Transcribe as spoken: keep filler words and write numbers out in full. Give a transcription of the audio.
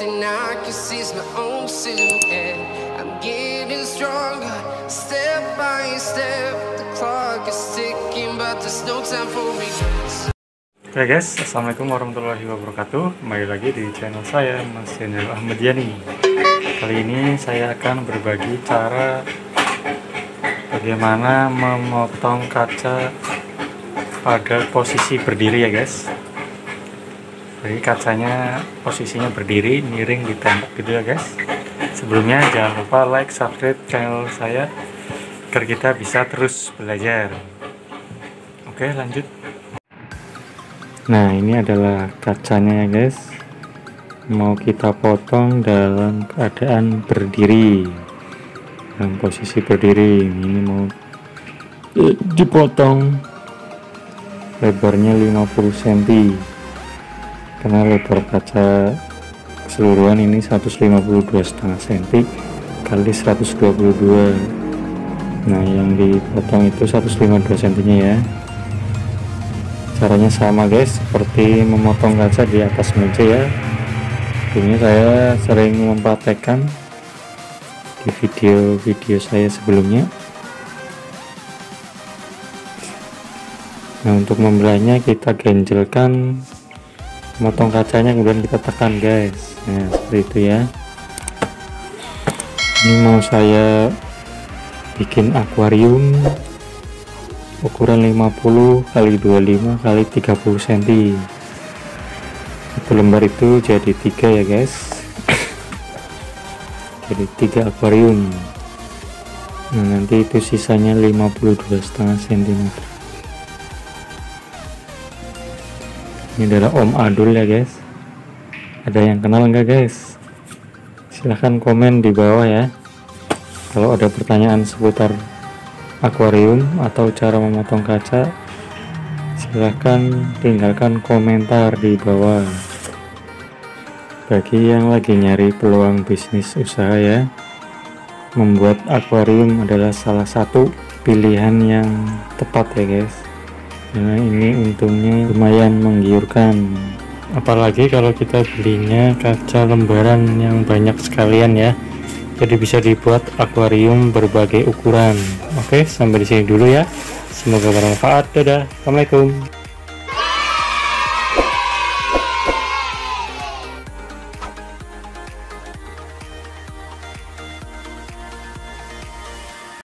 and I can see my own silhouette. I'm getting stronger, step by step. The clock is ticking, but there's no time for regrets. Oke guys, assalamualaikum warahmatullahi wabarakatuh. Kembali lagi di channel saya, Mas Channel Ahmad Yani. Kali ini saya akan berbagi cara bagaimana memotong kaca pada posisi berdiri ya guys. Jadi kacanya posisinya berdiri, miring di tembok gitu ya guys. Sebelumnya jangan lupa like, subscribe channel saya agar kita bisa terus belajar. Oke, lanjut. Nah, ini adalah kacanya ya guys. Mau kita potong dalam keadaan berdiri, dalam posisi berdiri. Ini mau dipotong lebarnya lima puluh sentimeter, karena lebar kaca keseluruhan ini seratus lima puluh dua koma lima sentimeter kali seratus dua puluh dua. Nah, yang dipotong itu seratus lima puluh dua sentimeter nya ya. Caranya sama guys, seperti memotong kaca di atas meja ya. Ini saya sering mempraktekkan di video-video saya sebelumnya. Nah, untuk membelahnya kita genjelkan, memotong kacanya kemudian kita tekan guys. Nah, seperti itu ya. Ini mau saya bikin akuarium ukuran lima puluh kali dua puluh lima kali tiga puluh sentimeter. Satu lembar itu jadi tiga ya guys. Jadi tiga akuarium. Nah, nanti itu sisanya lima puluh dua koma lima sentimeter. Ini adalah Om Adul ya guys. Ada yang kenal enggak guys? Silahkan komen di bawah ya. Kalau ada pertanyaan seputar akuarium atau cara memotong kaca, silahkan tinggalkan komentar di bawah. Bagi yang lagi nyari peluang bisnis usaha ya, membuat akuarium adalah salah satu pilihan yang tepat ya guys, karena ini untungnya lumayan menggiurkan, apalagi kalau kita belinya kaca lembaran yang banyak sekalian ya. Jadi bisa dibuat akuarium berbagai ukuran. Oke, sampai di sini dulu ya. Semoga bermanfaat. Dadah. Assalamualaikum.